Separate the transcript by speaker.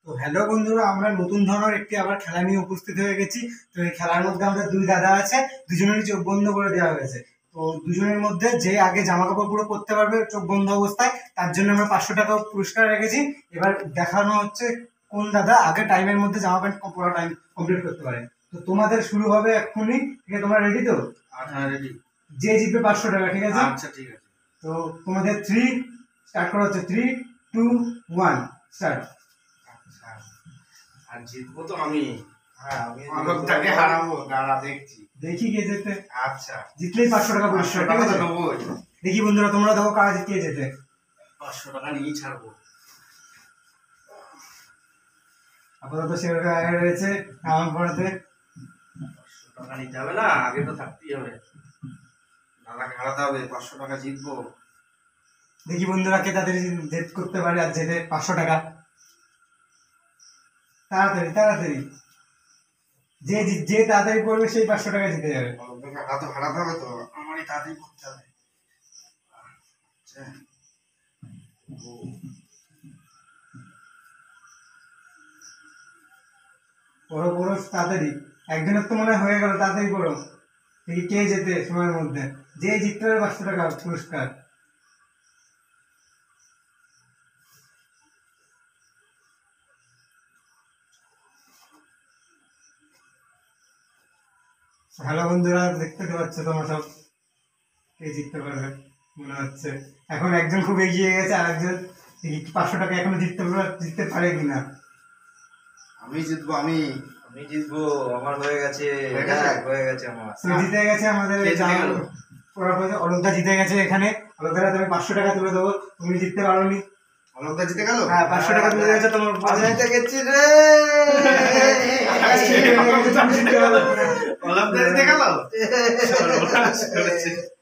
Speaker 1: তো হ্যালো বন্ধুরা, আমরা নতুন ধরনের একটি আবার খেলা নিয়ে উপস্থিত হয়ে গেছি। তো এই খেলার মধ্যে আমাদের দুই দাদা আছে, দুজনেরই চোখ বন্ধ করে দেওয়া হয়েছে। তো দুজনের মধ্যে যে আগে জামা কাপড় পুরো পরতে পারবে চোখ বন্ধ অবস্থায়, তার জন্য আমরা 500 টাকা পুরস্কার রেখেছি। এবার দেখানো হচ্ছে কোন দাদা আগে টাইমের মধ্যে জামা প্যান্ট পরা টাইম কমপ্লিট করতে পারে। তো তোমাদের শুরু হবে এক্ষুনি। ঠিক আছে, তোমরা রেডি তো?
Speaker 2: হ্যাঁ রেডি।
Speaker 1: যে জিতবে 500 টাকা, ঠিক আছে?
Speaker 2: আচ্ছা ঠিক আছে।
Speaker 1: তো তোমাদের 3 স্টার্ট করা হচ্ছে। 3, 2, 1 স্টার্ট।
Speaker 2: আচ্ছা, আর জিতবো তো আমি।
Speaker 1: হ্যাঁ, আমি
Speaker 2: লোকটাকে হারাবো, দাঁড়া দেখছি।
Speaker 1: দেখি কে যেতে।
Speaker 2: আচ্ছা,
Speaker 1: জিতলেই 500 টাকা পুরস্কার, ঠিক আছে? দেখি বন্ধুরা, তোমরা দেখো কারা জিতিয়ে যেতে।
Speaker 2: 500 টাকা নিয়েই ছাড়বো।
Speaker 1: আপাতত সেভাবে আগে রয়েছে আমার পড়াতে।
Speaker 2: 500 টাকা নিতে হবে না, আগে তো থাকতেই হবে। দাদাকে হারাতে হবে, 500 টাকা জিতবো।
Speaker 1: দেখি বন্ধুরা কে তাদের জেদ করতে পারে আর জেতে 500 টাকা। তাড়াতাড়ি তাড়াতাড়ি, যে তাড়াতাড়ি করবে সেই 500 টাকা জিতে যাবে।
Speaker 2: হারাতে হবে তো, আমারই তাড়াতাড়ি করতে হবে। আচ্ছা,
Speaker 1: পড়ো পড়ো তাড়াতাড়ি। একজনের তো মনে হয়ে গেল, তাড়াতাড়ি পড়ো। দেখি কে যেতে সময়ের মধ্যে। যে জিততে পারে 500 টাকা পুরস্কার। হ্যালো বন্ধুরা, দেখতে পাচ্ছ তোমরা সব কে জিততে পারবে মনে হচ্ছে। এখন একজন খুব এগিয়ে গেছে, আর একজন 500 টাকা এখনো জিততে পারে কিনা।
Speaker 2: আমি জিতবো। আমি জিতবো, আমার হয়ে গেছে। হয়ে গেছে আমার।
Speaker 1: জিতে গেছে আমাদের অলোকদা জিতে গেছে। এখানে অলোকদা, তুমি 500 টাকা তুলে দেবো। তুমি জিততে পারোনি।
Speaker 2: অলোকদা জিতে গেল।
Speaker 1: হ্যাঁ, 500 টাকা তুলে গেছে তোমার।
Speaker 2: জিতে গেছি রে। অলোকদা জিতে গেল।